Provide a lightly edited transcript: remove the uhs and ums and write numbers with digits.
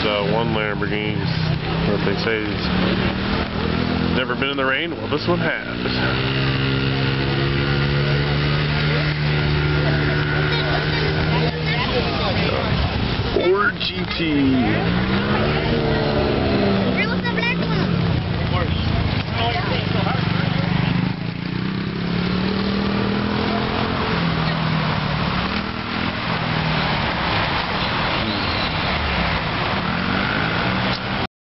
one Lamborghini that they say is never been in the rain. Well, this one has. Ford GT.